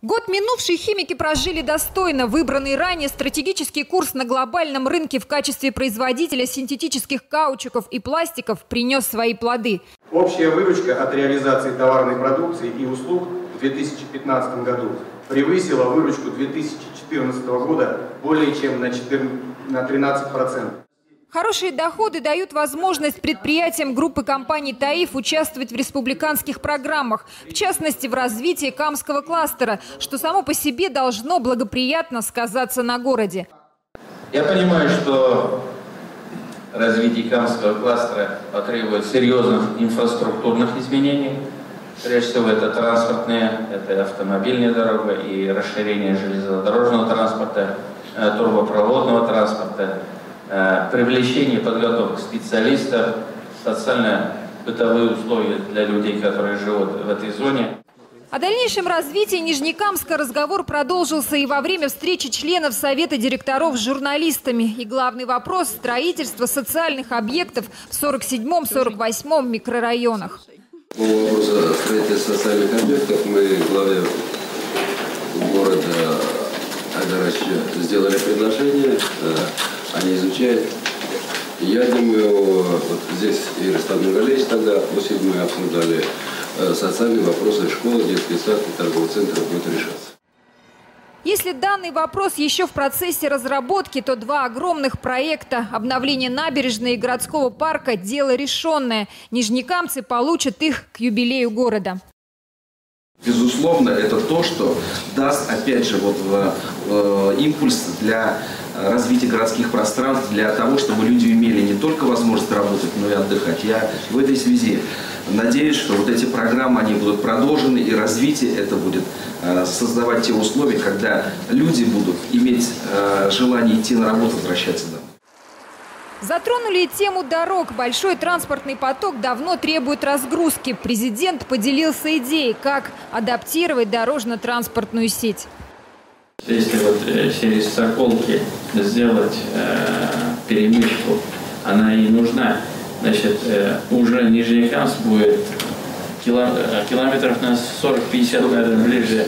Год минувший химики прожили достойно. Выбранный ранее стратегический курс на глобальном рынке в качестве производителя синтетических каучуков и пластиков принес свои плоды. Общая выручка от реализации товарной продукции и услуг в 2015 году превысила выручку 2014 года более чем на 13%. Хорошие доходы дают возможность предприятиям группы компаний «Таиф» участвовать в республиканских программах, в частности, в развитии Камского кластера, что само по себе должно благоприятно сказаться на городе. Я понимаю, что развитие Камского кластера потребует серьезных инфраструктурных изменений. Прежде всего, это транспортные, это автомобильная дорога и расширение железнодорожного транспорта, трубопроводного транспорта, привлечение и подготовка специалистов, социально-бытовые условия для людей, которые живут в этой зоне. О дальнейшем развитии Нижнекамска разговор продолжился и во время встречи членов Совета директоров с журналистами. И главный вопрос – строительство социальных объектов в 47-48 микрорайонах. По вопросу строительства социальных объектов мы главе города Айдарача сделали предложение, они изучают. Я думаю, вот здесь и Рустам Нургалиевич тогда осенью мы обсуждали социальные вопросы школы, детский сад и торговый центр будет решаться. Если данный вопрос еще в процессе разработки, то два огромных проекта – обновление набережной и городского парка – дело решенное. Нижнекамцы получат их к юбилею города. Безусловно, это то, что даст, опять же, импульс для развития городских пространств, для того, чтобы люди имели не только возможность работать, но и отдыхать. Я в этой связи надеюсь, что вот эти программы, они будут продолжены, и развитие это будет создавать те условия, когда люди будут иметь желание идти на работу, возвращаться домой. Затронули и тему дорог. Большой транспортный поток давно требует разгрузки. Президент поделился идеей, как адаптировать дорожно-транспортную сеть. Если через Соколки сделать перемычку, она и нужна, значит, уже Нижнекамск будет километров на 40-50, наверное, ближе.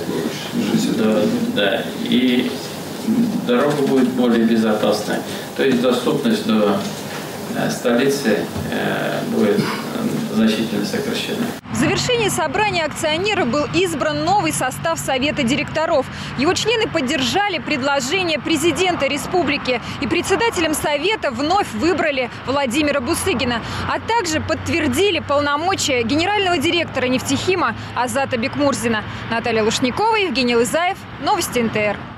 Да, и дорога будет более безопасной. То есть доступность до столицы будет значительно сокращена. В завершении собрания акционеров был избран новый состав Совета директоров. Его члены поддержали предложение президента республики. И председателем Совета вновь выбрали Владимира Бусыгина. А также подтвердили полномочия генерального директора нефтехима Азата Бекмурзина. Наталья Лушникова, Евгений Лызаев. Новости НТР.